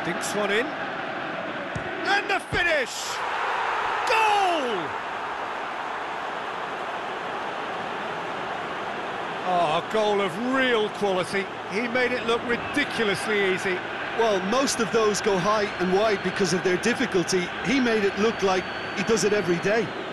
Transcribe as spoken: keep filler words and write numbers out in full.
Dinks one in. And the finish! Goal! Oh, a goal of real quality. He made it look ridiculously easy. Well, most of those go high and wide because of their difficulty. He made it look like he does it every day.